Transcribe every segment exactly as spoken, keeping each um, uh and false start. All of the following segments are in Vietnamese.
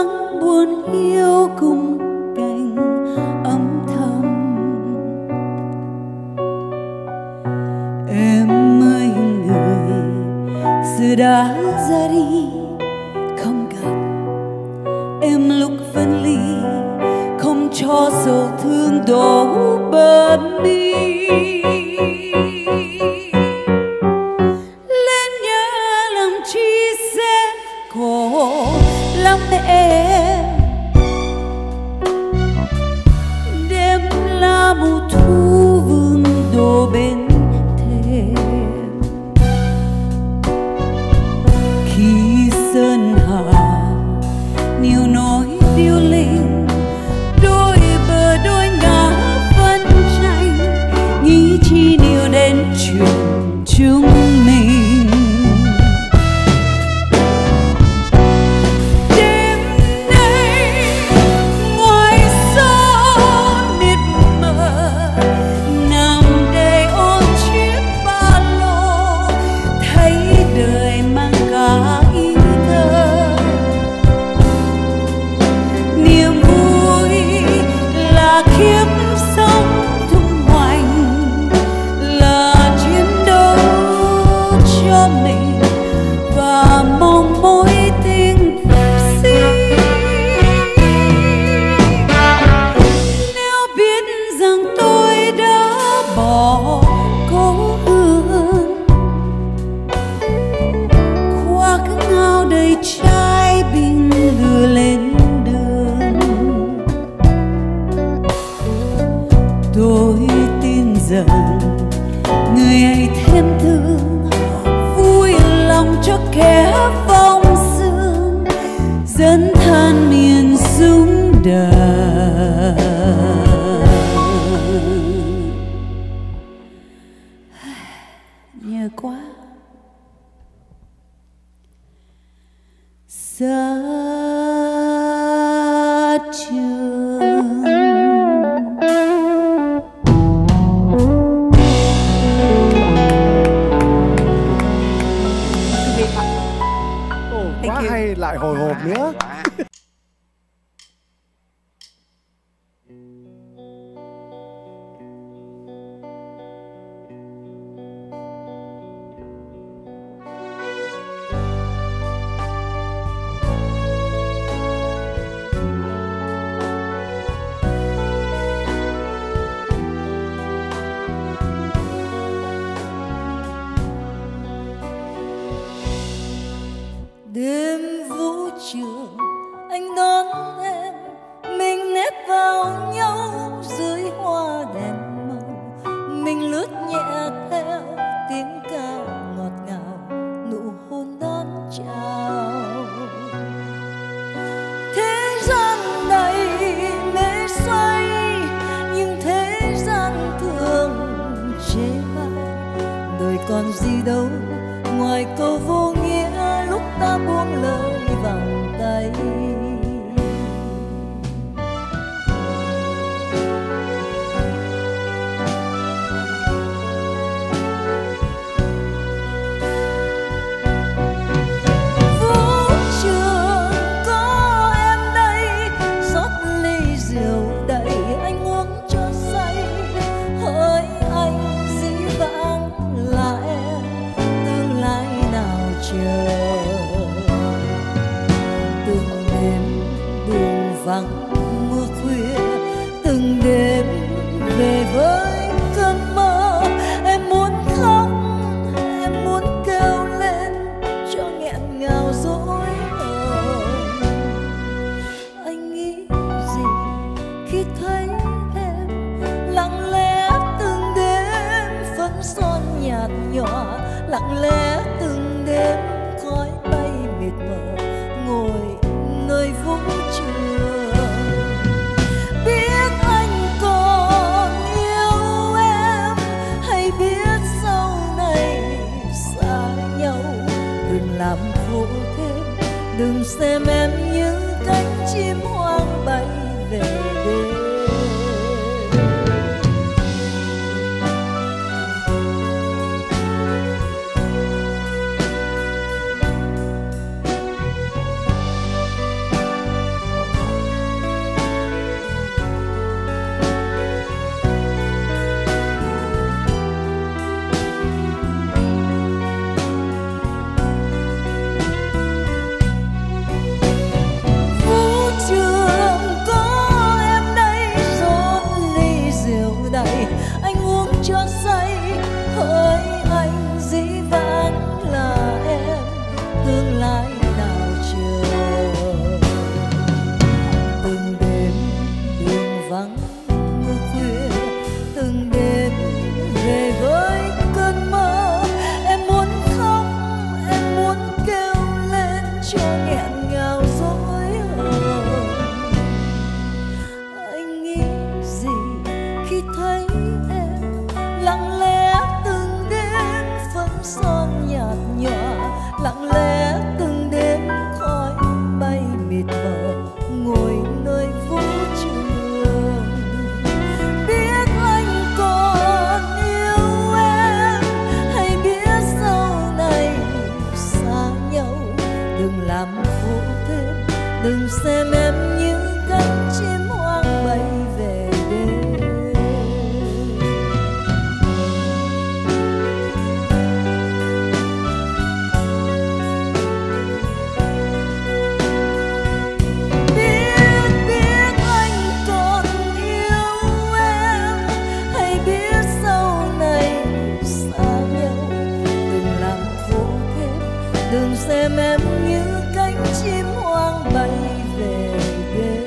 thoáng buồn hiu cùng cành âm thầm. Em ơi người giờ đã ra đi, không gặp em lúc phân ly, không cho dấu thương đổ bớt đi. Lên nhớ làm chi sẽ khổ lắm em, đêm là mùa thu vương đổ bên thềm. Khi sơn hà níu nói điêu linh, đôi bờ đôi ngã phân tranh, nghĩ chi níu đến chuyện chúng mình. Đêm nay ngoài gió mịt mờ, nằm đây ôm chiếc ba lô, thấy đời mang cả ý thơ. Niềm vui là kiếp sống tung hoành, là chiến đấu cho mình và mong mối tình xin. Nếu biết rằng tôi đã bỏ cố hương, khoác áo đầy trái bình đưa lên đường, tôi tin rằng người ấy thêm thương, vui lòng cho kẻ vong sương, dẫn than miền rung đàn. Nhớ quá xa trường. Ồ, quá hay, lại hồi hộp nữa. Đêm vũ trường anh đón em, mình nép vào nhau dưới hoa đèn màu, mình lướt nhẹ theo tiếng ca ngọt ngào, nụ hôn đón chào. Thế gian này mê say, nhưng thế gian thường chê bai. Đời còn gì đâu ngoài câu vô nghĩa lúc ta buông lời vòng tay. Vũ trường có em đây, rót ly rượu đầy anh uống cho say. Hỡi anh dĩ vãng là em, tương lai nào chờ. Từng đêm đường vắng mưa khuya, từng đêm về với cơn mơ. Em muốn khóc, em muốn kêu lên cho nghẹn ngào dỗi hờn. Anh nghĩ gì khi thấy em lặng lẽ từng đêm phấn son nhạt nhòa, lặng lẽ từng đêm khói bay mịt mờ ngồi nơi vũ trường. Biết anh còn yêu xem em như cánh chim hoang bay về đêm. Biết biết anh còn yêu em, hay biết sau này xa nhau, đừng làm khổ thêm, đừng xem em như cánh chim hoang bay về đêm.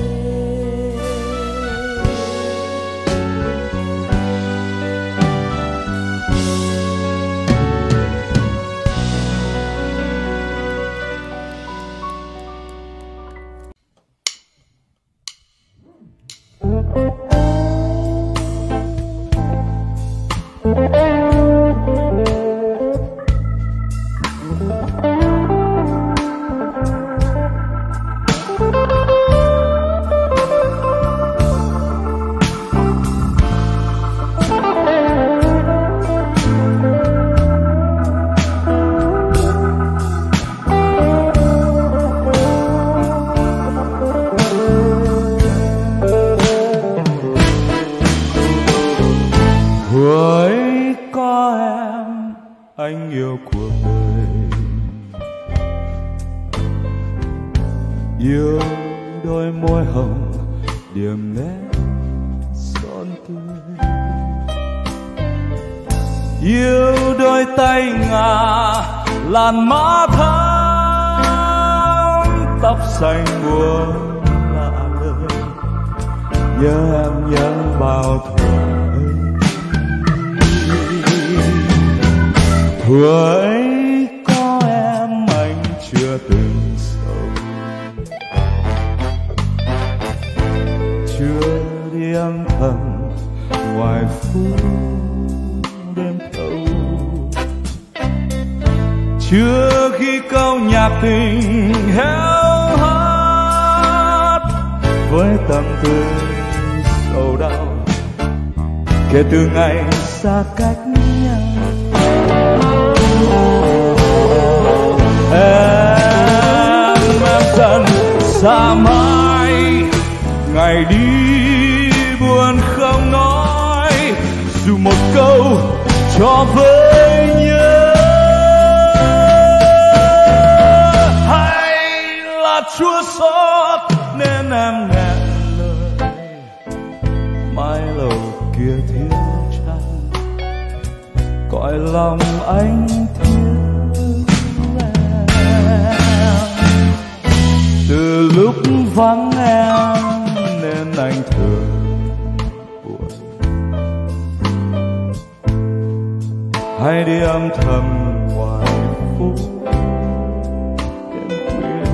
Hỡi có em, anh yêu cuộc đời, yêu đôi môi hồng điểm nét son tươi, yêu đôi tay ngà làn má thắm, tóc xanh buồn lạ lời, nhớ em nhớ bao thuở. Thuở ấy có em anh chưa từng sống, chưa đi âm thầm ngoài phố đêm thâu, chưa khi câu nhạc tình héo hắt với tâm tư sầu đau, kể từ ngày xa cách nhau. Em em dần xa mãi, ngày đi buồn không nói, dù một câu cho với nhớ, hay là chua xót nên em nghẹn lời, mái lầu kia thiếu trăng, cõi lòng anh thiếu. Từ lúc vắng em nên anh thường buồn, hay đi âm thầm ngoài phố đêm khuya,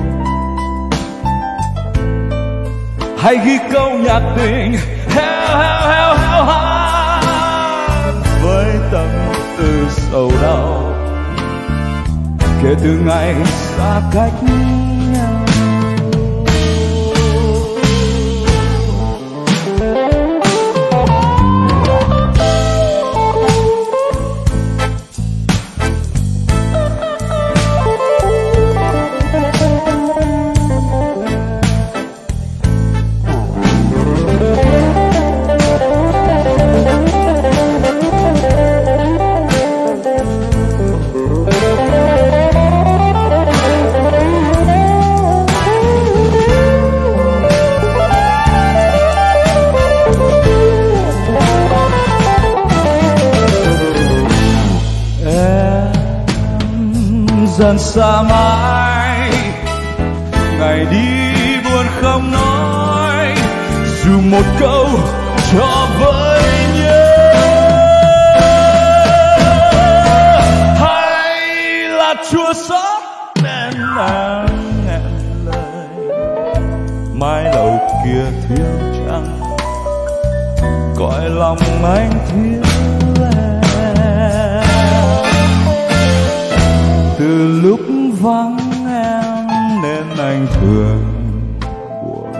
hay ghi câu nhạc tình heo heo heo heo hát với tâm tư sầu đau, kể từ ngày xa cách nhau. Dần xa mãi, ngày đi buồn không nói, dù một câu cho với nhớ, hay là chua xót nên em nghẹn lời, mái lầu kia thiếu trăng, cõi lòng anh thiếu. Từ lúc vắng em nên anh thường buồn,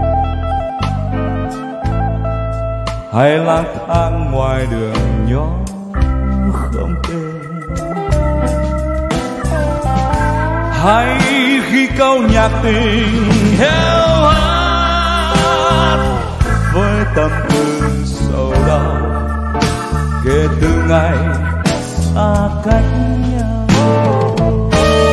hay lang thang ngoài đường nhỏ không tên, hay khi câu nhạc tình heo hát với tâm tư sầu đau kể từ ngày xa cách nhau,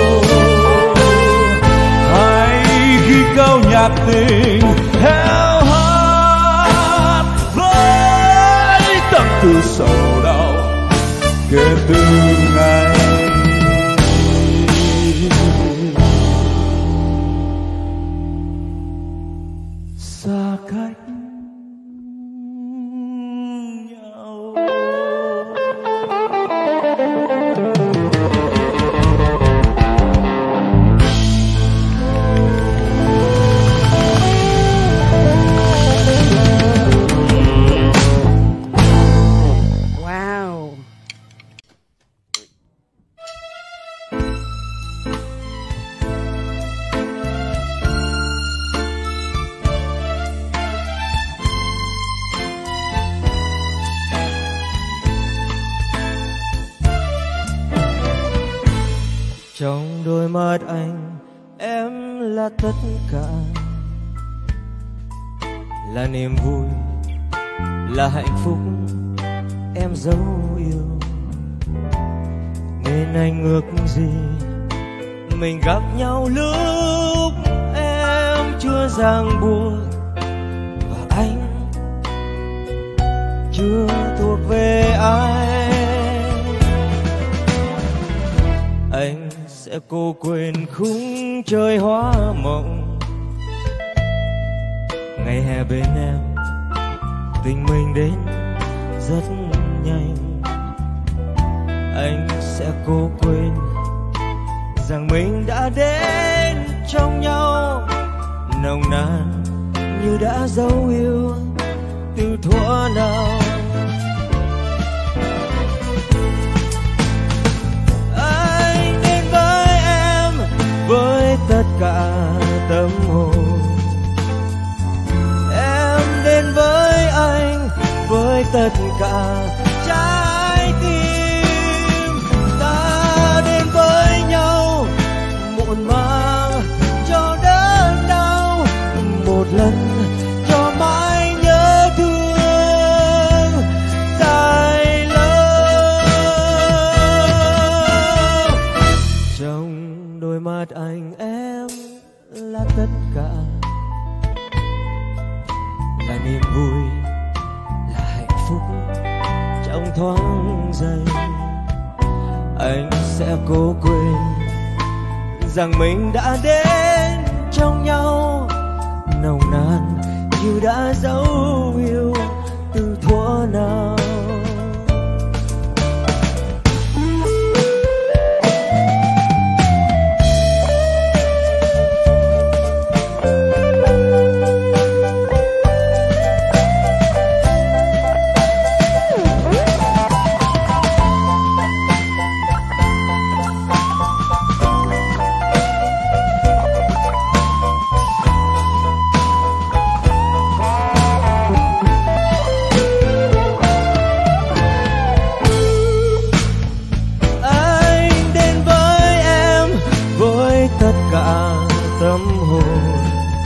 hay khi câu nhạc tình heo hát với tâm tư sầu đau kể từ ngày xa cách nhau. Wow. Trong đôi mắt anh em là tất cả, là niềm vui, là hạnh phúc em dấu yêu. Nên anh ước gì mình gặp nhau lúc em chưa ràng buộc và anh chưa thuộc về ai. Anh sẽ cố quên khung trời hoa mộng, ngày hè bên em tình mình đến rất nhanh. Anh sẽ cố quên rằng mình đã đến trong nhau nồng nàn như đã dấu yêu từ thuở nào. Anh đến với em với tất cả tâm hồn, em đến với anh với tất cả trái tim. Ta đến với nhau muộn màng cho đớn đau, một lần cho mãi nhớ thương dài lâu. Trong đôi mắt anh em là tất cả, là niềm vui, là hạnh phúc trong thoáng giây. Anh sẽ cố quên rằng mình đã đến trong nhau nồng nàn như đã dấu yêu từ thuở nào. Tâm hồn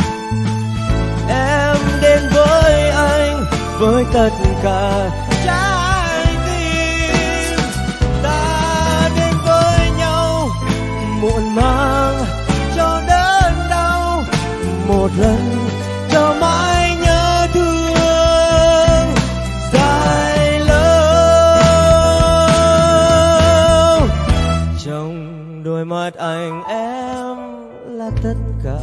em đến với anh với tất cả trái tim. Ta đến với nhau muộn màng cho đớn đau, một lần cho mãi nhớ thương dài lâu. Trong đôi mắt anh em là tất cả,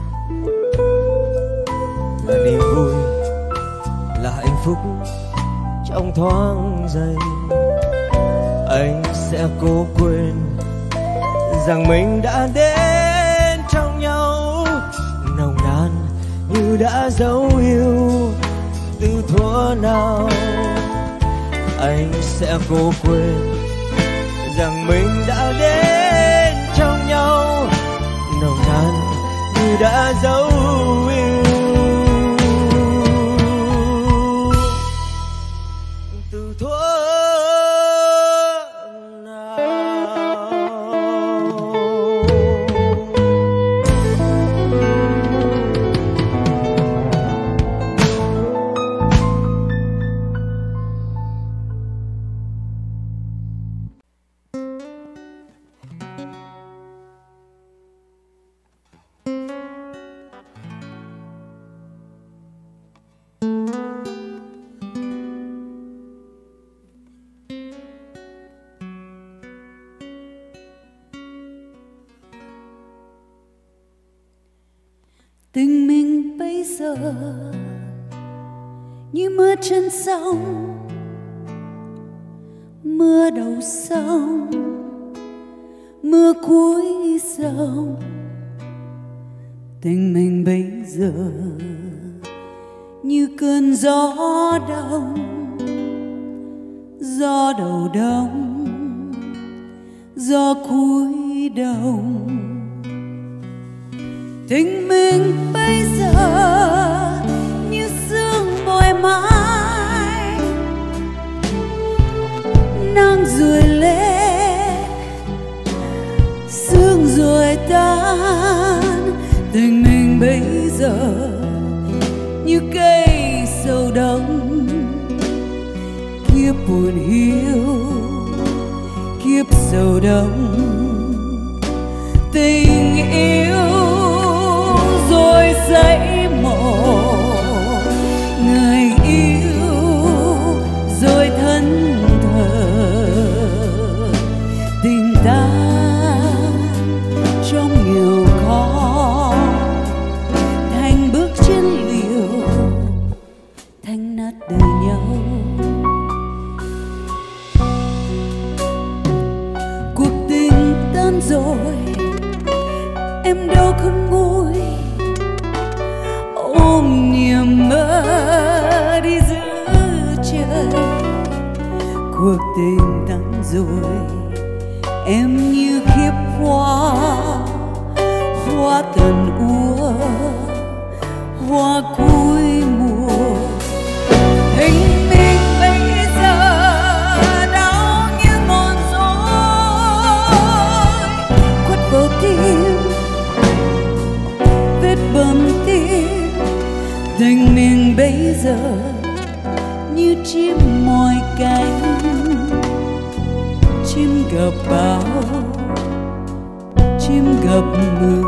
là niềm vui, là hạnh phúc trong thoáng giây. Anh sẽ cố quên rằng mình đã đến trong nhau nồng nàn như đã dấu yêu từ thuở nào. Anh sẽ cố quên rằng mình đã đến trong nhau nồng nàn như đã dấu yêu từ thuở nào. mình bây giờ như mưa trên sông, mưa đầu sông, mưa cuối sông. Tình mình bây giờ như cơn gió đông, gió đầu đông, gió cuối đông. Tình mình bây giờ như sương bồi mãi, nắng rồi lên, sương rồi tan. Tình mình bây giờ như cây sầu đông, kiếp buồn hiu, kiếp sầu đông. Tình yêu rồi dãy mộ, người yêu rồi thân thờ. Tình ta trong nhiều khó, thành bước chân liều, thành nát đời nhau. Cuộc tình tan rồi, em đâu không nguôi, ôm niềm mơ đi giữa trời. Cuộc tình tan rồi, em như khiếp hoa, hoa tàn úa, hoa cuối mùa. Tình mình bây giờ đau như ngọn roi, quất vào tim, vết bầm tim. Tình mình bây giờ như chim mỏi cánh, chim gặp bão, chim gặp mưa.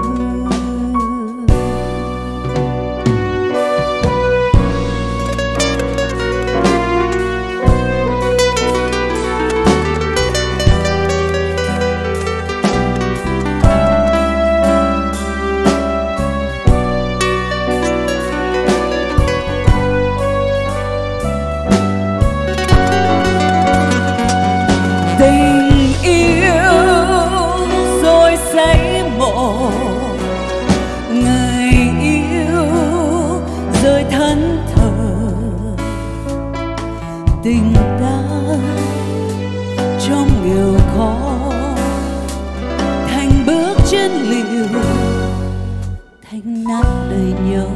Tình yêu rồi say mộ, người yêu rồi thân thờ. Tình ta trong nghèo khó, thành bước chân liều, thành nát đời nhau.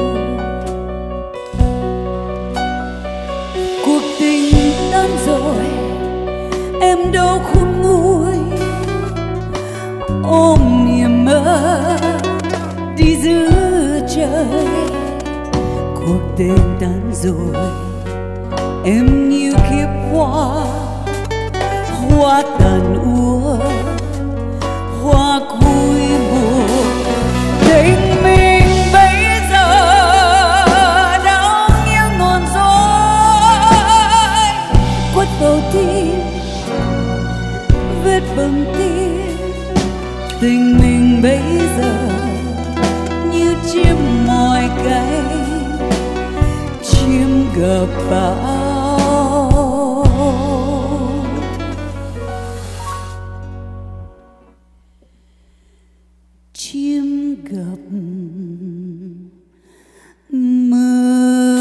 Cuộc tình tan rồi, em đâu khôn nguôi, ôm niềm mơ đi giữa trời. Cuộc tình tan rồi, em như kiếp hoa, hoa tàn úa, hoa cuối mùa. Tình mình bây giờ đau như ngọn roi, quất vào tim, vết bầm tim. Tình mình bây giờ như chim mỏi cánh, chim gặp bão, chim gặp mưa.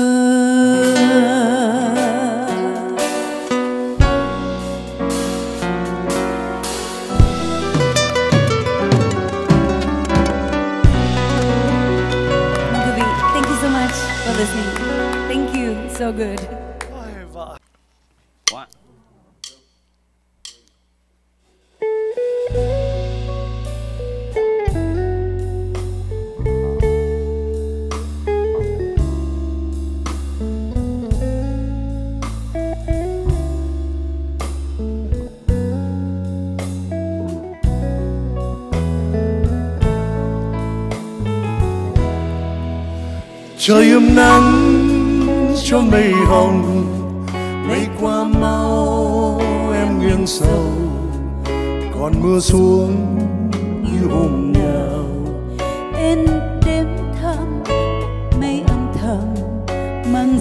Listening. Thank you, so good. What? Trời ươm nắng cho mây hồng, mây qua mau em nghiêng sầu, còn mưa xuống như hôm nào. Em đêm thăm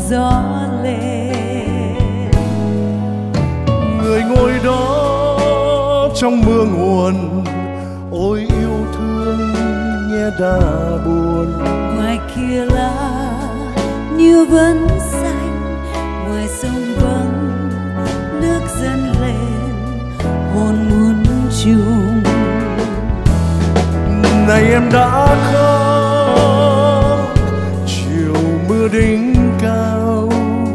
gió lên. Người ngồi đó trong mưa nguồn, ôi yêu thương nghe đã buồn. Ngoài kia lá như vẫn xanh, ngoài sông vắng nước dần lên, hồn muốn chung. Này em đã khóc chiều mưa đỉnh cao,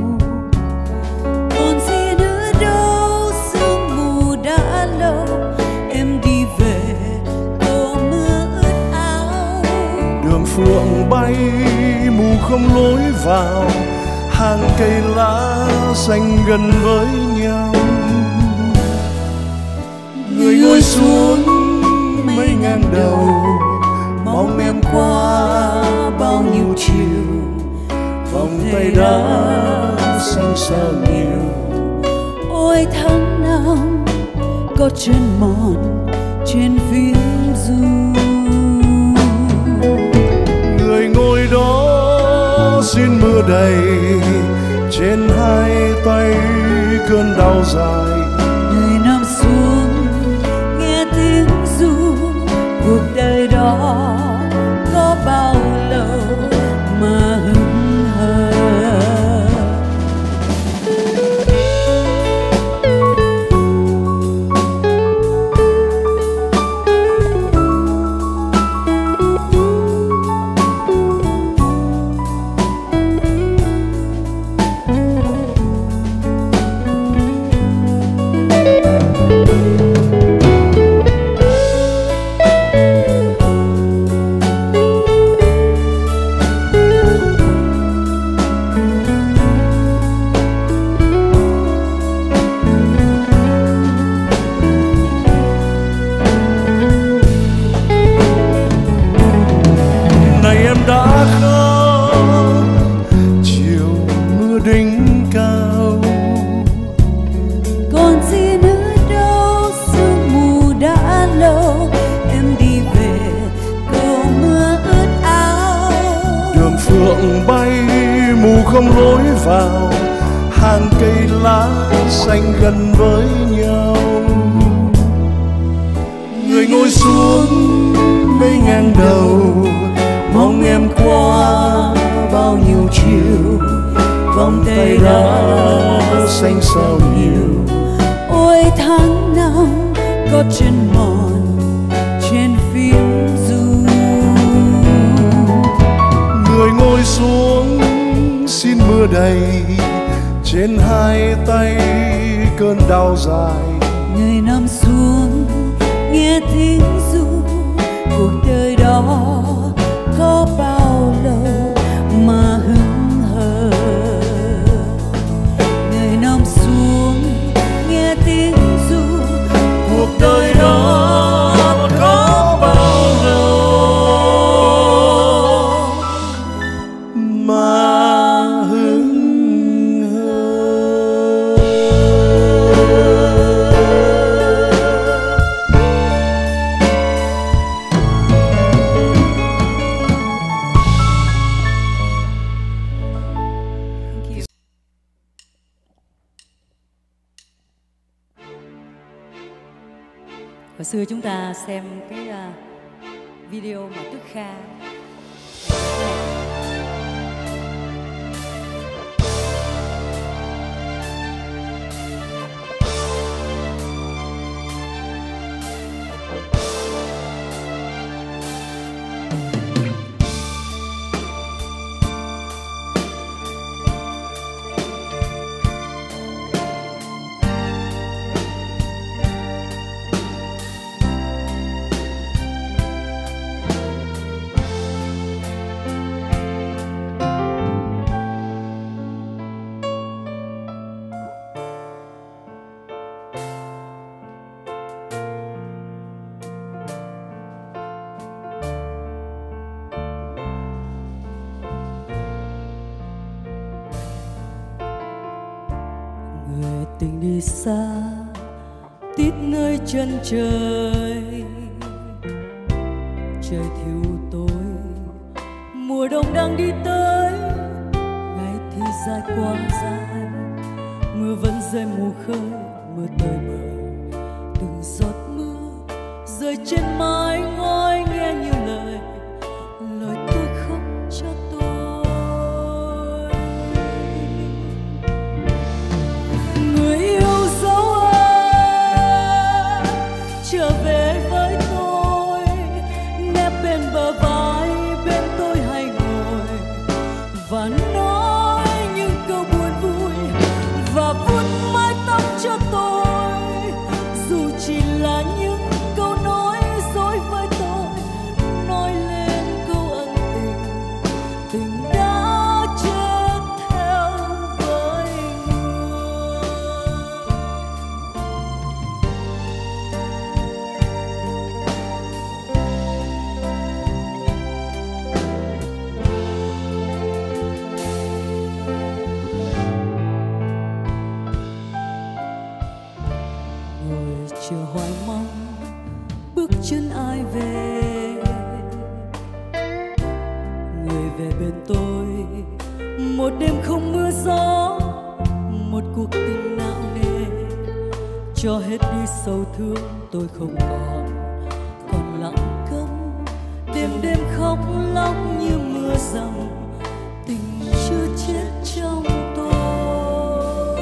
còn gì nữa đâu, sương mù đã lâu. Em đi về tô mưa ướt áo, đường phượng bay mù không lối vào, hàng cây lá xanh gần với nhau. Người ngồi xuống mấy ngang đầu, mong em qua bao nhiêu chiều, vòng tay đã xanh sao nhiều. Ôi tháng năm có chân mòn trên phiến du. Người ngồi đó xin mưa đầy, trên hai tay cơn đau dài. Người nằm xuống nghe tiếng ru, cuộc đời đó có bao lâu mà hững hờ. Không lối vào, hàng cây lá xanh gần với nhau. Người ngồi xuống mấy ngang đầu, mong em qua bao nhiêu chiều, vòng tay lá xanh sao nhiều. Ôi tháng năm có chân mòn trên phiến du. Người ngồi xuống xin mưa đầy, trên hai tay cơn đau dài. Người nằm xuống nghe tiếng ru, cuộc đời đó có bao lâu mà hững hờ. Người nằm xuống nghe tiếng ru, cuộc đời đó có bao lâu mà hồi xưa chúng ta xem cái uh, video mà Đức Kha người tình đi xa tít nơi chân trời, trời thiêu tối mùa đông đang đi tới, ngày thì dài dài quá dài, mưa vẫn rơi mù khơi, mưa tơi bời. Từng giọt mưa rơi trên mái ngói nghe như lời, lời tôi khóc cho tôi. Người yêu dấu ơi, trở về với tôi, nép bên bờ vai bên tôi hay ngồi và nói những câu buồn vui và vuốt mái tóc cho tôi, dù chỉ là những câu nói dối với tôi, nói lên câu ân tình, tình đã chết theo với người. Ngồi chờ hoài mong bước chân ai về, người về bên tôi. Một đêm không mưa gió, một cuộc tình nặng nề, cho hết đi sầu thương tôi không còn, còn lặng câm đêm đêm khóc lóc như mưa dầm, tình chưa chết trong tôi.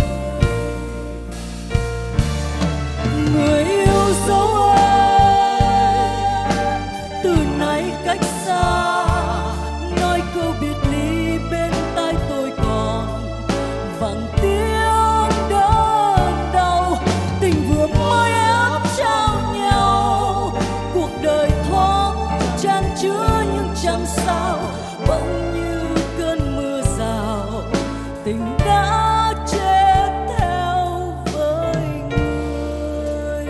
Người yêu dấu ơi, từ nay cách xa, nói câu biệt ly bên tai tôi còn vang tiếng đớn đau. Tình vừa mới ấp trao nhau, cuộc đời thoáng chan chứa nhưng chẳng sao, bỗng như cơn mưa rào, tình đã chết theo với người.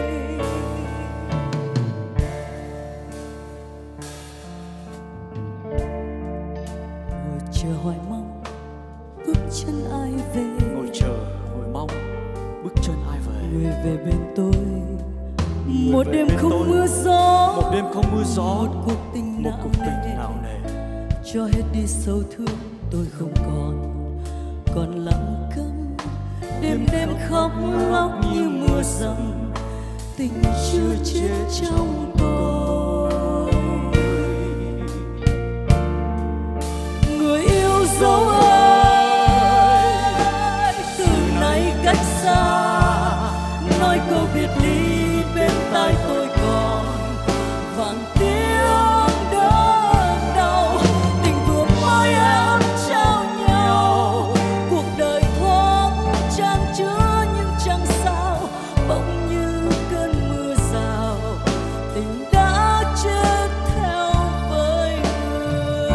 Ngồi chờ hoài mong bước chân ai về, Ngồi chờ ngồi mong bước chân ai về. người về bên tôi. Một về đêm bên không tôi. mưa gió, Một đêm không mưa gió, một cuộc tình một nặng cuộc tình nề, nặng nề, cho hết đi sâu thương tôi không còn, còn lặng câm đêm đêm khóc lóc như mưa dầm, tình chưa chết trong tôi. Người yêu dấu ơi, từ nay cách xa, nói câu biệt ly bên tai tôi còn vang tiếng đớn đau. Tình vừa mới ấp trao nhau, cuộc đời thoáng chan chứa nhưng chẳng sao, bỗng như cơn mưa rào, tình đã chết theo với người.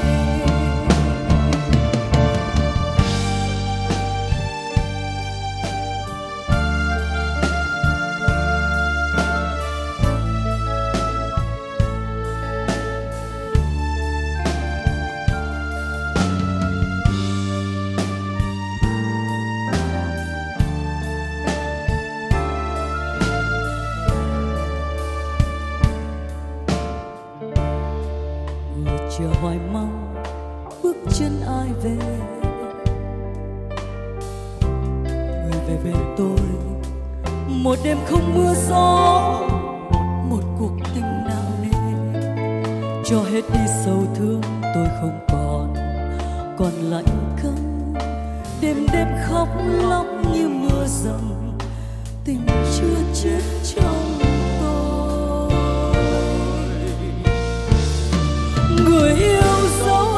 Ngồi chờ hoài mong bước chân ai về, người về bên tôi. Một đêm không mưa gió, một cuộc tình nặng nề, cho hết đi sầu thương tôi không còn, còn lạnh câm đêm đêm khóc lóc như mưa dầm, tình chưa chết trong tôi. Người yêu dấu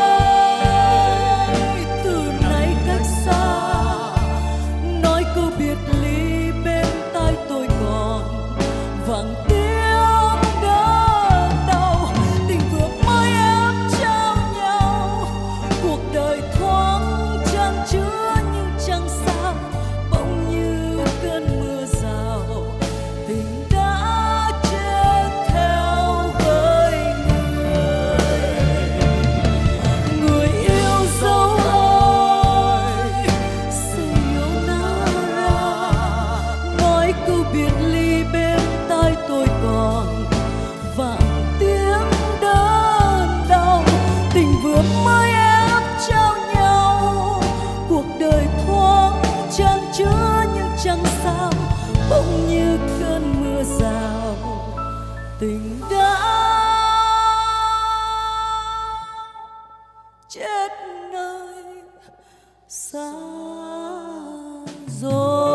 ơi, từ nay cách xa, nói câu biệt ly bên tai tôi còn vang tiếng đớn đau. Tình vừa mới ấp trao nhau, cuộc đời thoáng chan chứa nhưng chẳng sao, bỗng như cơn mưa rào, tình đã chết theo với người. tình đã chết nơi xa rồi.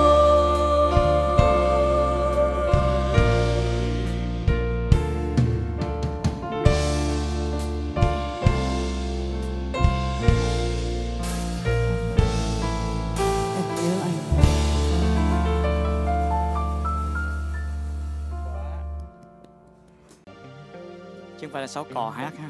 Chứ không phải là sáu cò hát ha.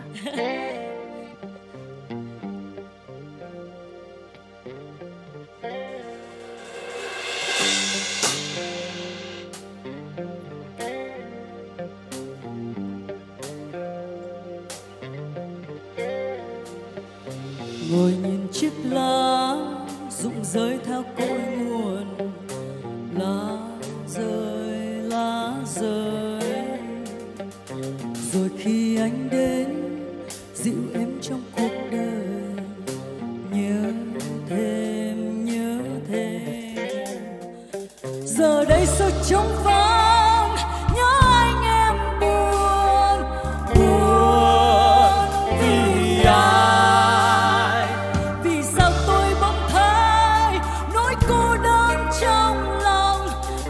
Ngồi nhìn chiếc lá rụng rơi theo cội nguồn, lá rơi lá rơi. Rồi khi anh đến dịu em trong cuộc đời, nhớ thêm nhớ thêm. Giờ đây sao trống vắng, nhớ anh em buồn buồn vì ai. Vì sao tôi bỗng thấy nỗi cô đơn trong lòng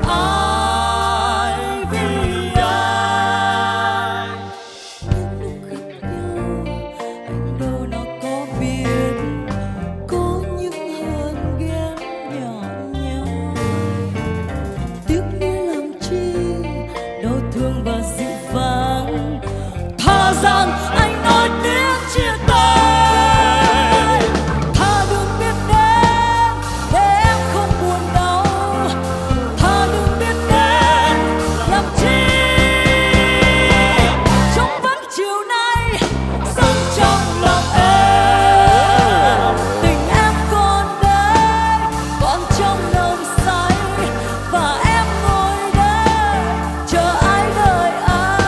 ai vì ai. Những lúc gặp nhau anh đâu nào có biết có những hờn ghen nhỏ nhoi. Tiếc nuối làm chi đau thương và dịu vàng, thà rằng anh nói tiếng chia tay. Thà đừng biết đến để em không buồn đau, thà đừng biết đến làm chi. Trong vắng chiều nay sống trong lòng em, tình em còn đây còn trong nồng say, và em ngồi đây chờ ai đợi ai.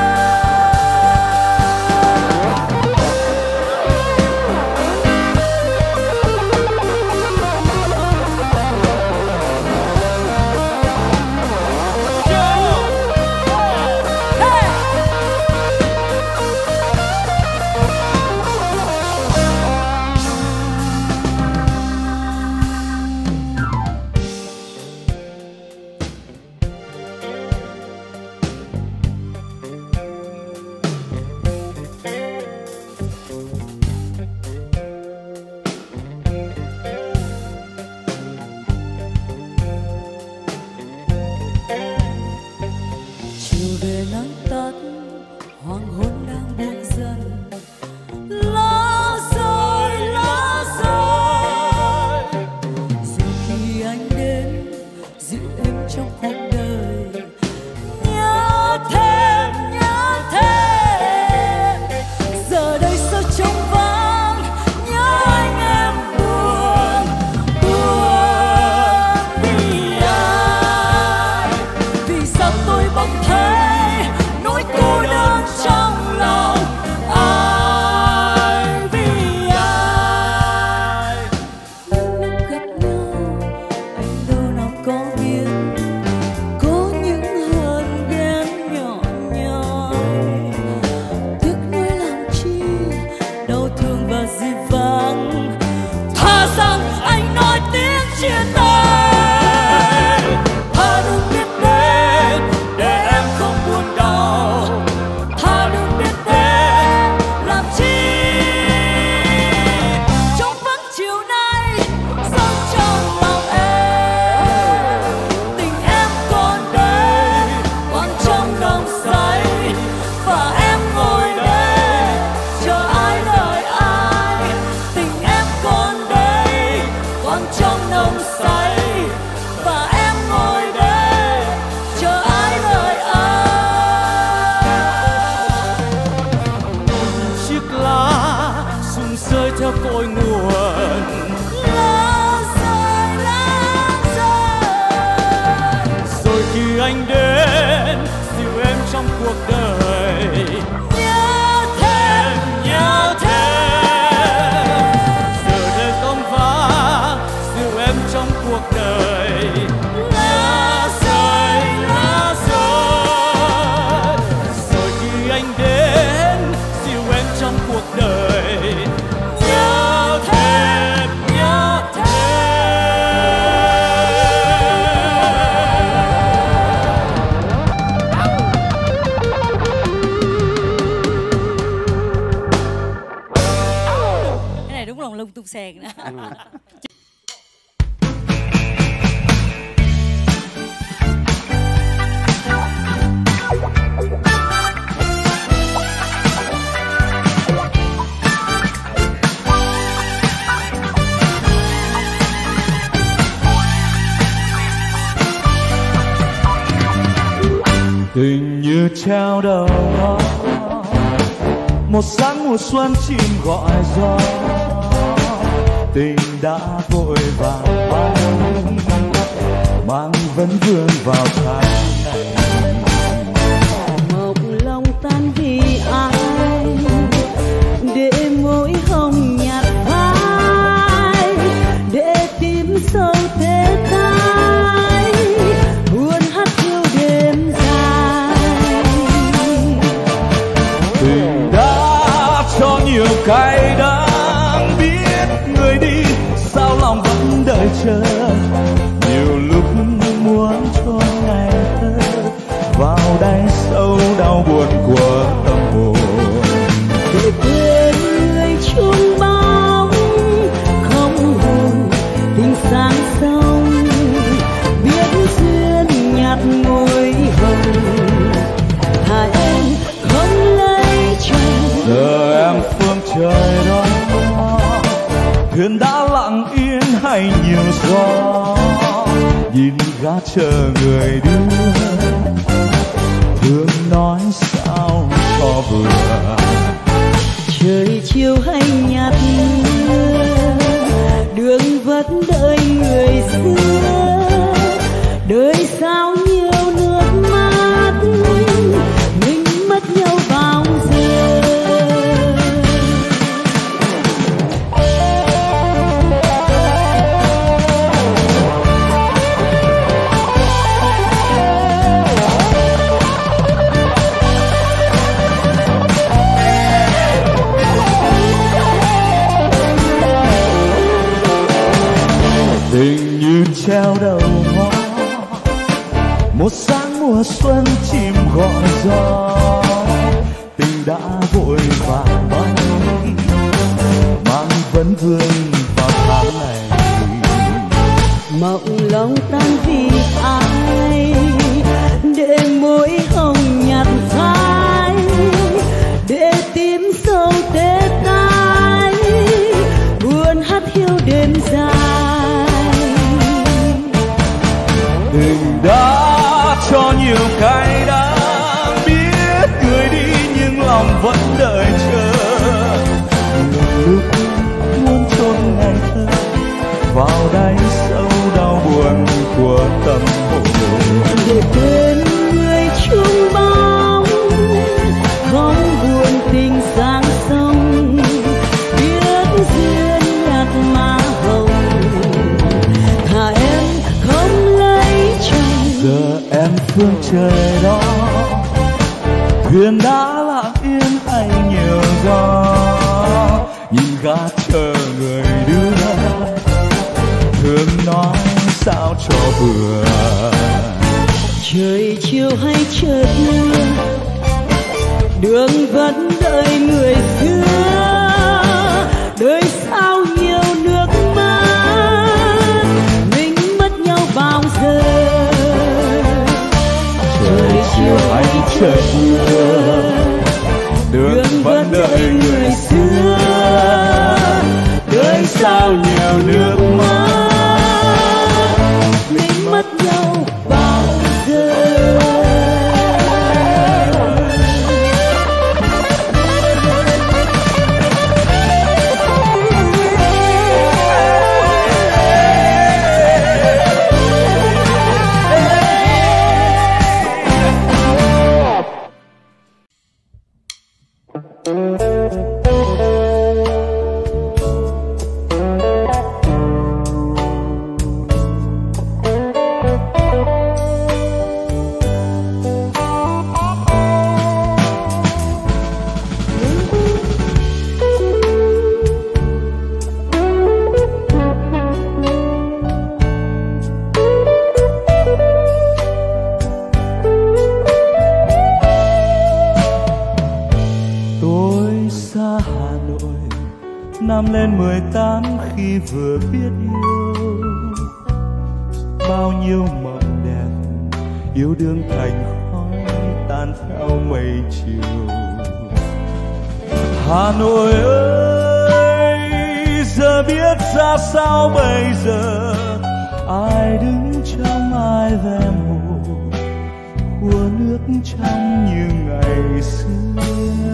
Chiều về nắng tắt, hoàng hôn đang buông dần. Lá rơi lá rơi. Rồi khi anh đến dịu em trong cuộc đời, nhớ thêm nhớ thêm. Giờ đây sao trống vắng, nhớ anh em buồn buồn vì ai. Vì sao tôi bỗng thấy nỗi cô đơn trong lòng ai vì ai. Những lúc gặp nhau anh đâu nào có biết có những hờn ghen nhỏ nhoi. Tiếc nuối làm chi đau thương và dịu vàng, thà rằng anh nói tiếng chia tay. Thà đừng biết đến để em không buồn đau, thà đừng biết đến làm chi. Trong vắng chiều nay sống trong lòng em, tình em còn đây còn trong nồng say, và em ngồi đây chờ ai đợi ai. Tình em còn đây còn trong nồng say, và em ngồi đây chờ ai đợi ai. Chiếc lá rụng rơi theo cội nguồn, Lá rơi lá rơi. rồi khi anh đến dịu em trong cuộc đời, Nhớ thêm nhớ thêm. Giờ đây không vắng dịu em trong cuộc đời. lá rơi lá rơi. lòng lông tung sèn nữa. Tình như treo đầu ngõ, một sáng mùa xuân chim gọi gió, tình đã vội vàng bay, mang vấn vương vào tháng này. Mộng lòng tan vì ai, để môi hồng nhạt phai, để tim sâu thế tai, buồn hát yêu đêm dài. Tình đã cho nhiều cay đắng, biết người đi sao lòng vẫn đợi chờ. Nhiều lúc muốn cho ngày thơ vào đáy sâu đau buồn của tâm hồn. Để quên người chung bóng không hồn tình sáng sông, biết duyên nhạt môi hồng, thà em không lấy chồng. Giờ em phương trời đó, thuyền đã lặng yên hay nhiều gió, nhìn gã chờ người đưa, thương nói sao cho vừa. Trời chiều hay nhạt mưa, đường vẫn đợi người xưa, đời sao nhiều nước mắt, mình mất nhau bao giờ. Tình như treo đầu ngõ, một sáng mùa xuân chim gọi gió, tình đã vội vàng bay, mang vấn vương vào tháng này. Mộng lòng tan vì ai, để môi hồng nhạt phai, để tim sâu tê tái, buồn hát hiu đêm dài. Tình đã cho nhiều cay đắng, biết người đi nhưng lòng vẫn đợi chờ. Lúc muốn chôn ngày thơ vào đáy sâu đau buồn của tâm hồn. Để quên người chung bóng không buồn tình sáng sông, biết duyên nhạt má hồng, thà em không lấy chồng. Giờ em phương trời đó, thuyền đã lặng yên hay nhiều gió, nhìn gã chờ người đưa, thương nói sao cho vừa. Trời chiều hay chợt mưa, đường vẫn đợi người xưa, đời sao nhiều nước mắt, mình mất nhau bao giờ. Trời chiều hay chợt mưa, đường vẫn đợi người xưa, đời sao nhiều nước mắt, mình mất nhau bao giờ. nên mười tám khi vừa biết yêu. Bao nhiêu mộng đẹp yêu đương thành khói tan theo mây chiều. Hà Nội ơi, giờ biết ra sao bây giờ, ai đứng trong ai ve hồ, khua nước trong như ngày xưa.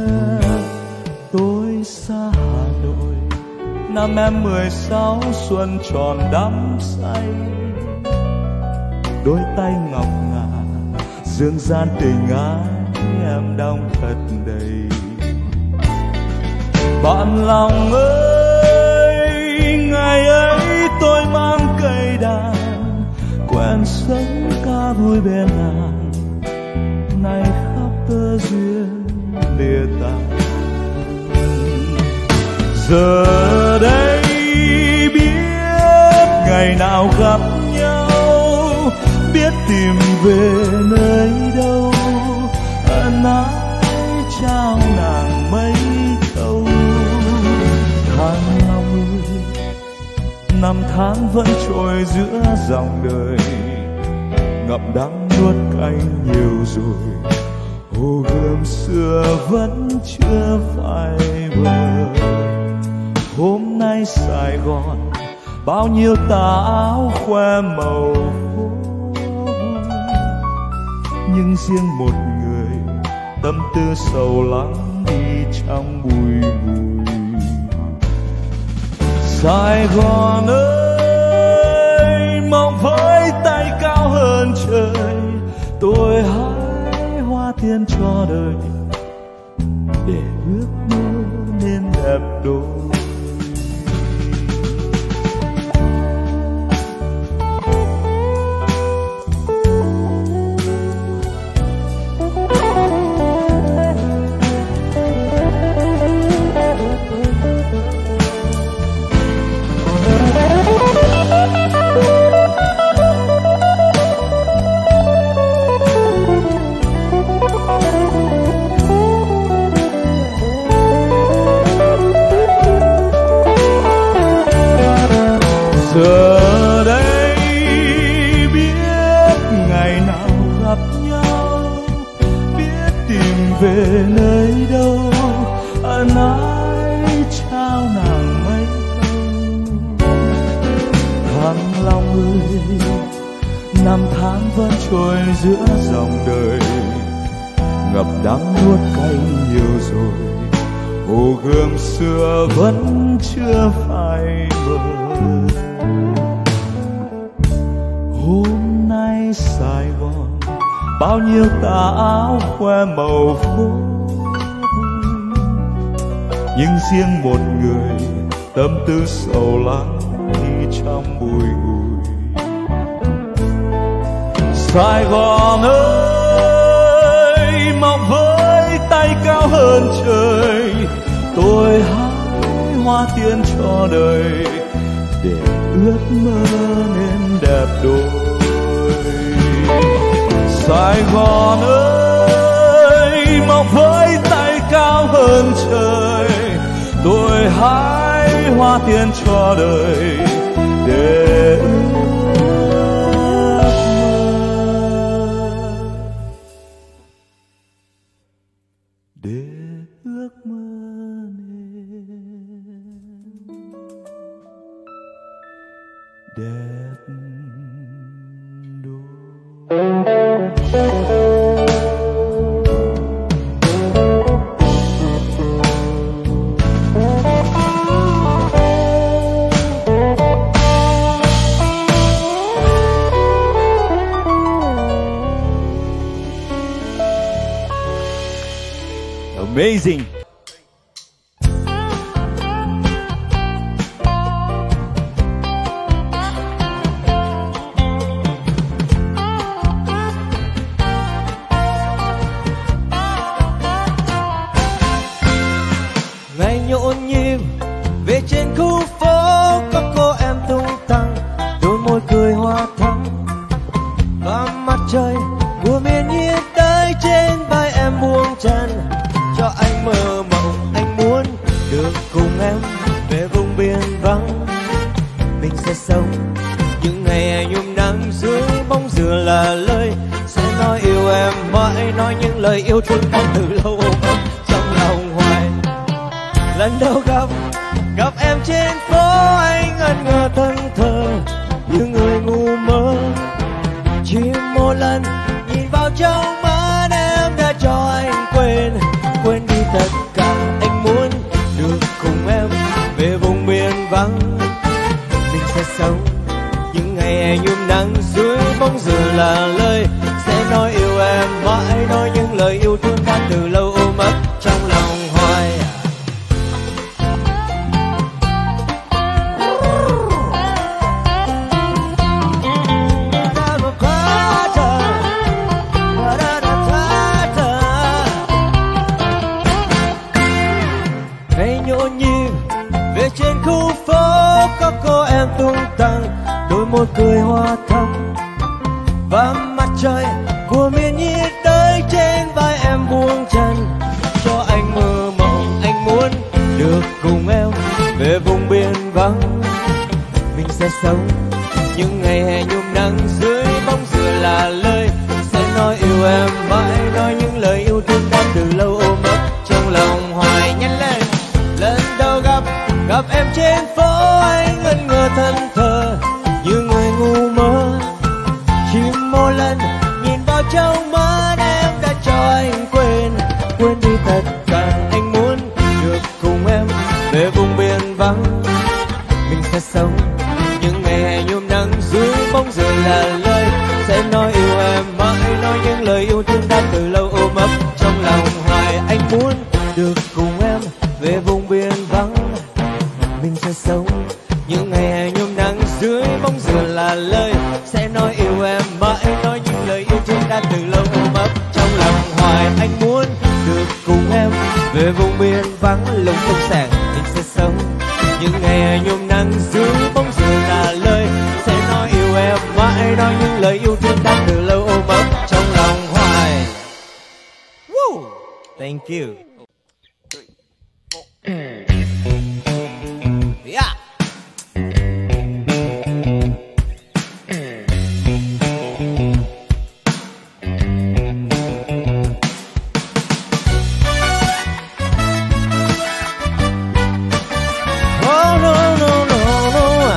Tôi xa Hà Nội, năm em mười sáu xuân tròn đắm say. Đôi tay ngọc ngà dương gian tình ái em đong thật đầy. Bạn lòng ơi, ngày ấy tôi mang cây đàn, quen sống ca vui bên nàng. Nay khắp tơ duyên lìa tàn. Giờ đây biết ngày nào gặp nhau, biết tìm về nơi đâu, ân ái trao nàng mấy câu. Tháng năm mươi, năm tháng vẫn trôi giữa dòng đời, ngậm đắng nuốt cay nhiều rồi, hồ gươm xưa vẫn chưa phai bờ. Hôm nay Sài Gòn bao nhiêu tà áo khoe màu phố, nhưng riêng một người tâm tư sầu lắng đi trong bụi bụi. Sài Gòn ơi, mong với tay cao hơn trời, tôi hái hoa tiên cho đời, để ước mơ nên đẹp đôi. Giờ đây biết ngày nào gặp nhau, biết tìm về nơi đâu, ân ái trao nàng mấy câu. Thăng Long ơi, năm tháng vẫn trôi giữa dòng đời, ngập đắng nuốt cay nhiều rồi, hồ gươm xưa vẫn chưa phai mờ. Hôm nay Sài Gòn bao nhiêu tà áo khoe màu phố, nhưng riêng một người tâm tư sầu lắng đi trong bụi bụi. Sài Gòn ơi, mong với tay cao hơn trời, tôi hái hoa tiên cho đời, để ước mơ nên đẹp đôi. Sài Gòn ơi, mong với tay cao hơn trời, tôi hái hoa tiên cho đời, để ước mơ, để ước mơ nên đẹp đôi. Amazing. Ngày nhộn nhịp về trên khu phố, có cô em tung tăng, đôi môi cười hoa thắm, và mặt trời của miền nhiệt đới trên vai em buông chân, cho anh mơ mộng. Anh muốn được cùng em về vùng biển biên vắng. Mình sẽ sống những ngày hè nhuộm nắng dưới bóng dừa là lời sẽ nói yêu em mãi, nói những lời yêu thương đã từ lâu ôm ấp trong lòng hoài. Lần đầu gặp gặp em trên phố anh ngẩn ngơ thẫn thờ như người ngu mơ. Chỉ một lần nhìn vào trong mắt em đã cho anh quên quên đi tất cả. Anh muốn được cùng em về vùng biên vắng. Mình sẽ sống những ngày hè nhuộm nắng dưới bóng dừa là lời sẽ nói yêu em mãi, nói những lời yêu thương đã từ lâu ôm ấp trong lòng hoài. Ngày nhộn nhịp về trên khu phố có cô em tung tăng, đôi môi cười hoa thắm và mặt trời của miền nhiệt đới trên vai em buông chân cho anh mơ mộng. Anh muốn được cùng em về vùng biên vắng. Mình sẽ sống những ngày hè nhuộm nắng dưới bóng dừa là lời sẽ nói yêu em mãi, nói những lời yêu thương đã từ lâu ôm ấp trong lòng hoài. Nhanh lên! Lần đầu gặp gặp em trên phố anh ngẩn ngơ thẫn thờ như người ngu mơ. Chỉ một lần nhìn vào trong mắt em đã cho anh quên quên đi tất cả. Anh muốn được cùng em về vùng biên vắng. Mình sẽ sống những ngày hè nhuộm nắng dưới bóng dừa là lời sẽ nói yêu em mãi, nói những lời yêu thương đã từ lâu ôm ấp trong lòng hoài. Anh muốn được cùng em về vùng biên vắng. Mình sẽ sống những ngày hè nhuộm nắng dưới bóng dừa là lời sẽ nói yêu em mãi, nói những lời yêu thương đã từ lâu ôm ấp trong lòng hoài. Anh muốn được cùng em về vùng biên vắng lùng tung sảng. Mình sẽ sống những ngày hè nhuộm nắng dưới bóng dừa là lời sẽ nói yêu em mãi, nói những lời yêu thương đã từ lâu ôm ấp trong lòng hoài. Woo! Thank you. Yeah. Oh no no no no.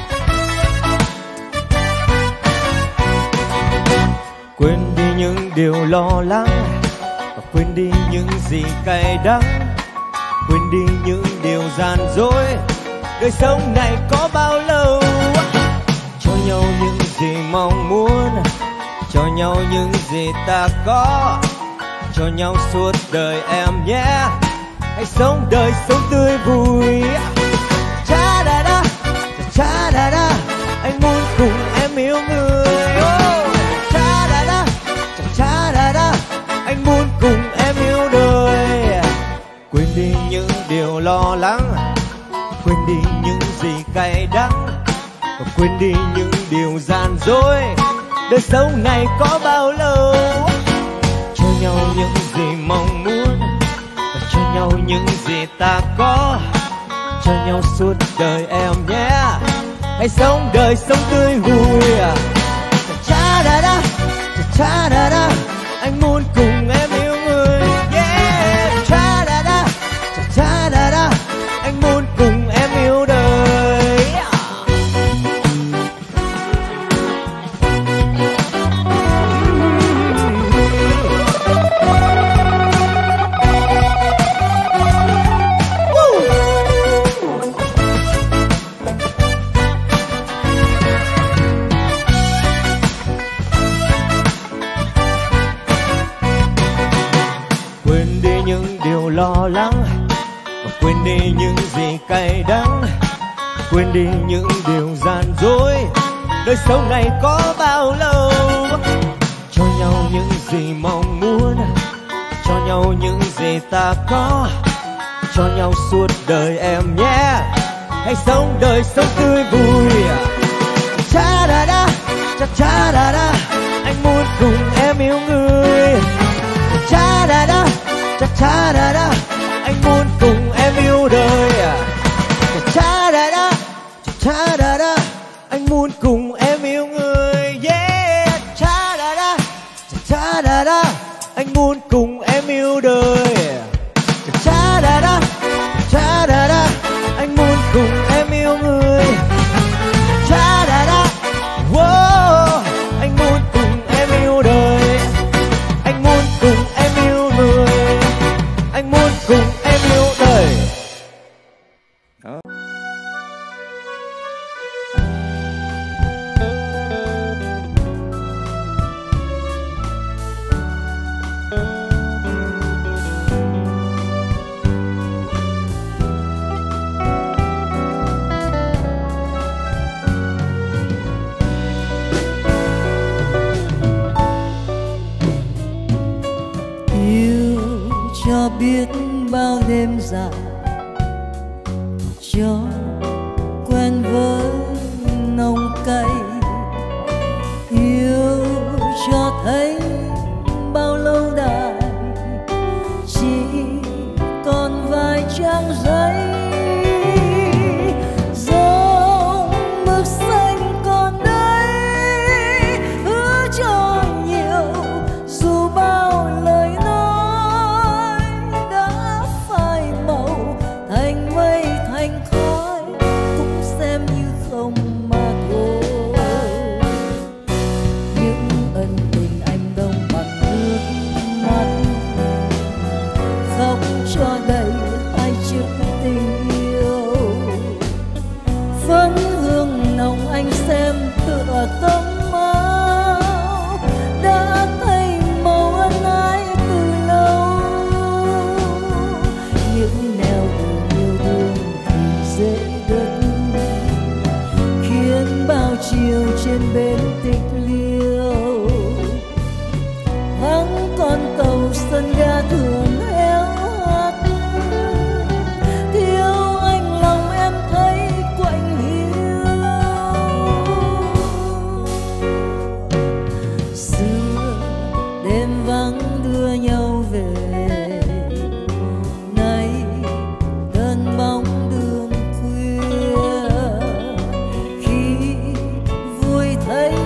Quên đi những điều lo lắng và quên đi những gì cay đắng. Quên đi những điều gian dối. Đời sống này có bao lâu? Cho nhau những gì mong muốn, cho nhau những gì ta có, cho nhau suốt đời em nhé. Hãy sống đời sống tươi vui. Cha da da, cha da da, anh muốn cùng em yêu người. Oh, cha da da, cha da da, anh muốn cùng em yêu đời. Quên đi những điều lo lắng, quên đi những gì cay đắng, và quên đi những điều gian dối. Đời sống này có bao lâu? Cho nhau những gì mong muốn, và cho nhau những gì ta có, cho nhau suốt đời em nhé. Hãy sống đời sống tươi vui. Cha da da, cha da da, anh muốn cùng em yêu người. Yeah, cha da da, cha da da, anh muốn cùng em yêu đời. Quên đi những điều lo lắng, và quên đi những gì cay đắng, quên đi những điều gian dối. Đời sống này có bao lâu? Cho nhau những gì mong muốn, cho nhau những gì ta có, cho nhau suốt đời em nhé. Hãy sống đời sống tươi vui. Cha da da, cha cha da da, anh muốn cùng em yêu người. Cha da da, cha cha da da, anh muốn cùng em yêu đời. Cha da cha da da, anh muốn cùng em yêu người. Yeah, cha da da, cha da da, anh muốn cùng em yêu đời. Cha da da, cha da da, anh muốn cùng em yêu người. Cha da da, wow, anh muốn cùng em yêu đời. Anh muốn cùng em yêu người. Anh muốn cùng em yêu đời. Đó. Cho biết bao đêm dài, cho quen với nồng cay, yêu cho thấy bao lâu đài, chỉ còn vài trang giấy. Dòng mực xanh còn đây, hứa cho nhiều dù bao lời nói đã phai màu thành mây thành khói, cũng xem như không mà thôi. Những ân tình anh đông bằng nước mắt, khóc cho đầy hai chữ tình yêu. Phấn hương nồng anh xem tựa tấm máu, đã thấy màu ân ái từ lâu. Những nẻo đường yêu thương thì dễ đứt, khiến bao chiều trên bến tịch liêu. Vắng con tàu sân ga thường héo hắt, thiếu anh lòng em thấy quạnh hiu. Xưa đêm vắng đưa nhau về, nay đơn bóng đường khuya. Khi vui thấy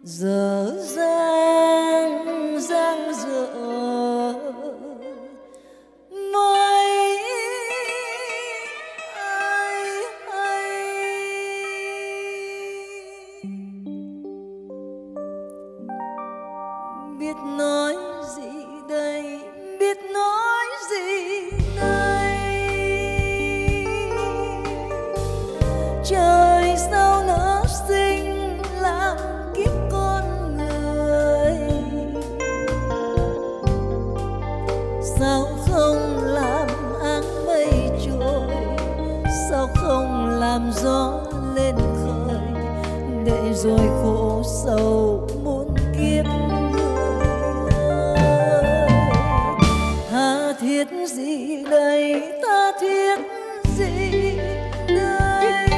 dở dang dang dở mấy ai hay. Biết nói gì đây, biết nói gì đây, trời sao nỡ sinh làm kiếp con người, sao không làm áng mây trôi, sao không làm gió lên khơi, để rồi khổ sầu muôn kiếp người ơi. Tha thiết gì đây, tha thiết gì đây,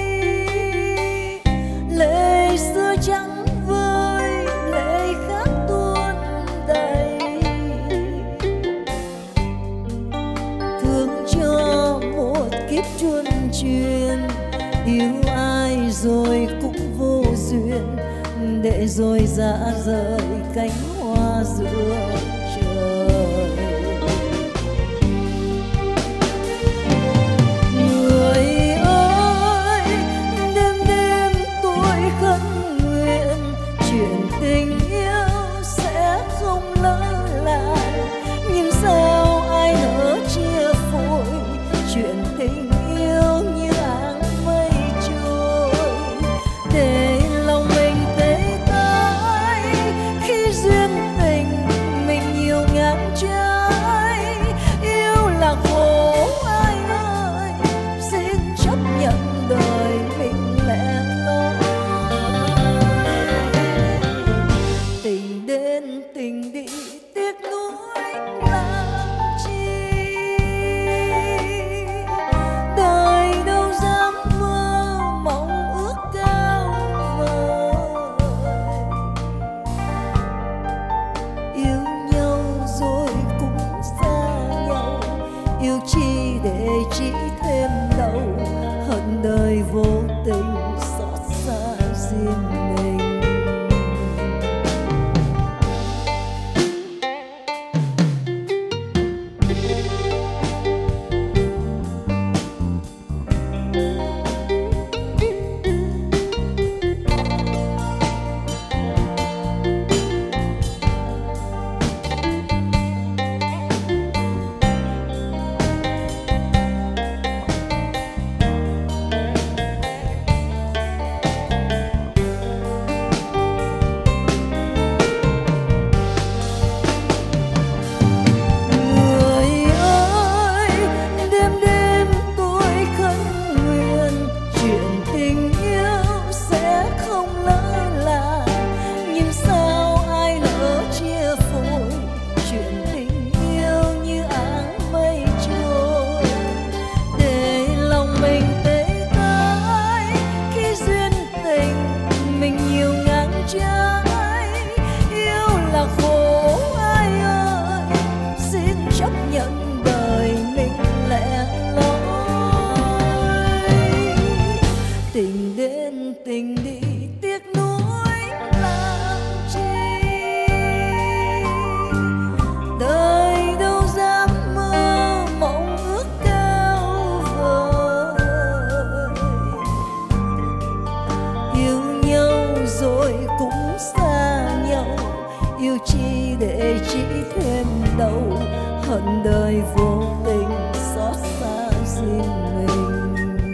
lệ xưa trắng vơi, lệ khác tuôn đầy, thương cho một kiếp chuôn truyền, yêu ai rồi cũng vô duyên, để rồi rã rời cánh hoa giữa trời. Người ơi, đêm đêm tôi khấn nguyện, chuyện tình yêu sẽ không lỡ làng, nhưng sao ai nỡ chia phôi, chuyện tình yêu như áng mây trôi, để lòng mình tê tái khi duyên tình mình nhiều ngang trái. Yêu là khổ ai ơi, xin chấp nhận đời mình lẻ loi. Tình đến tình đi tiếc nuối làm chi, đời đâu dám mơ mộng ước cao vời. Yêu nhau rồi cũng xa nhau, yêu chi để chỉ thêm đau, hận đời vô tình xót xa riêng mình. Người ơi, đêm đêm tôi khấn nguyện, chuyện tình yêu sẽ không lỡ làng, nhưng sao ai nỡ chia phôi, chuyện tình yêu như áng mây trôi, để lòng mình tê tái khi duyên tình mình nhiều ngang trái. Yêu là khổ ai ơi, xin chấp nhận đời mình lẻ loi. Tình đến tình đi tiếc nuối làm chi, đời đâu dám mơ mộng ước cao vời. Yêu nhau rồi cũng xa nhau, yêu chi để chỉ thêm đau, hận đời vô tình xót xa riêng mình.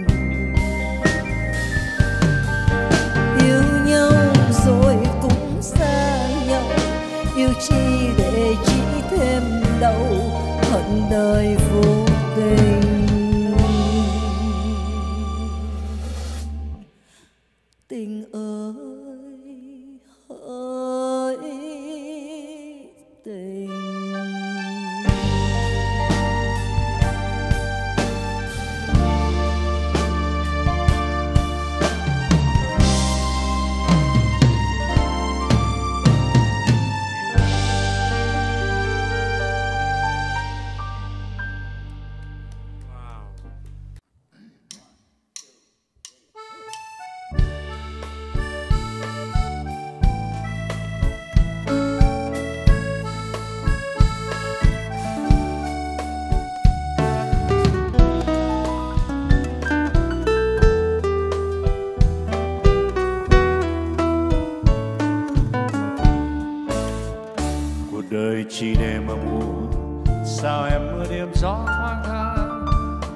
Yêu nhau rồi cũng xa nhau, yêu chi để chỉ thêm đau, hận đời vô tình. Tình ơi hỡi tình.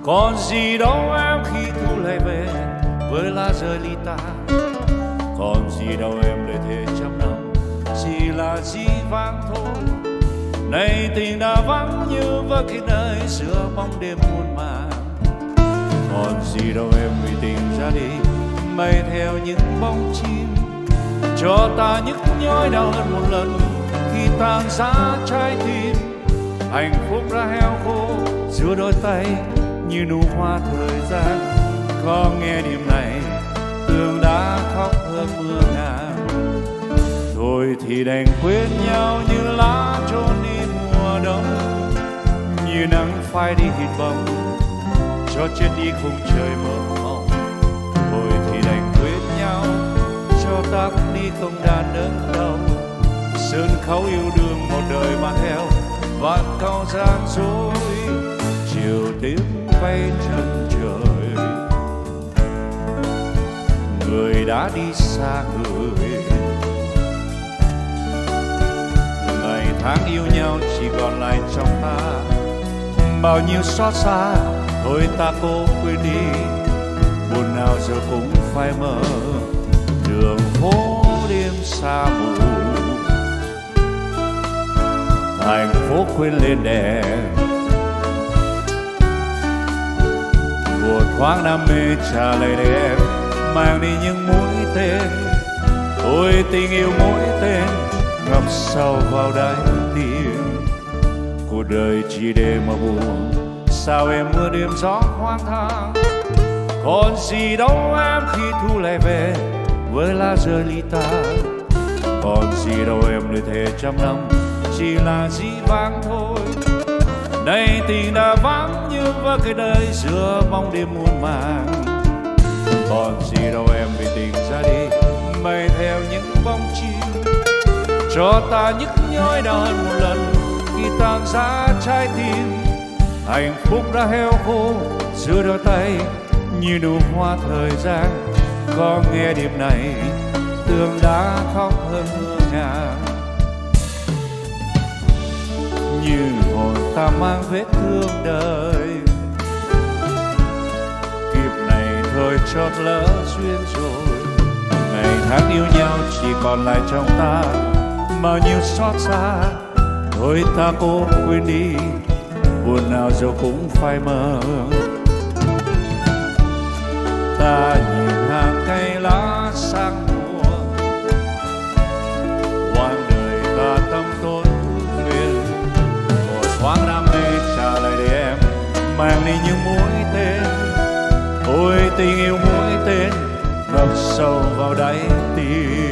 Còn gì đâu em khi thu lại về với lá rơi ly ta. Còn gì đâu em lời thề trăm năm chỉ là dĩ vãng thôi. Nay tình đã vắng như vỡ cái đời giữa bóng đêm muôn màng. Còn gì đâu em vì tình ra đi bay theo những bóng chim, cho ta nhức nhói đau hơn một lần khi tàn giá trái tim. Hạnh phúc đã heo khô giữa đôi tay như nụ hoa thời gian. Có nghe đêm này tường đã khóc hơn mưa ngàn. Thôi thì đành quên nhau như lá trôi đi mùa đông, như nắng phai đi thịt bóng cho chết đi khung trời mơ mộng. Thôi thì đành quên nhau cho ta cũng đi không đàn đớn đau. Sân khấu yêu đương một đời mà theo vạn câu gian dối. Chiều tím bay chân trời, người đã đi xa người. Ngày tháng yêu nhau chỉ còn lại trong ta bao nhiêu xót xa. Thôi ta cố quên đi, buồn nào giờ cũng phai mờ. Đường phố đêm xa mù, thành phố quên lên đèn. Một thoáng đam mê trả lời em, mang đi những mũi tên. Ôi tình yêu mũi tên ngập sâu vào đáy tim. Cuộc đời chỉ để mà buồn, sao em mưa đêm gió hoang thang. Còn gì đâu em khi thu lại về với lá rơi ly ta. Còn gì đâu em lời thề trăm năm chỉ là dĩ vãng thôi. Nay tình đã vắng như vỡ cái đời giữa bóng đêm muôn màng. Còn gì đâu em vì tình ra đi bay theo những bóng chim, cho ta nhức nhói đau hơn một lần khi tàn giá trái tim. Hạnh phúc đã heo khô giữa đôi tay như nụ hoa thời gian. Có nghe đêm này tường đã khóc hơn mưa ngàn. Như hồn ta mang vết thương đời, kiếp này thôi chót lỡ duyên rồi. Ngày tháng yêu nhau chỉ còn lại trong ta bao nhiêu xót xa. Thôi ta cố quên đi, buồn nào rồi cũng phai mờ. Ta nhìn hàng cây lá sang mùa, quãng đời ta tâm tối nguyên. Một thoáng đam mê trả lời để em, mang đi những mũi tên. Ôi tình yêu mũi tên ngập sâu vào đáy tim.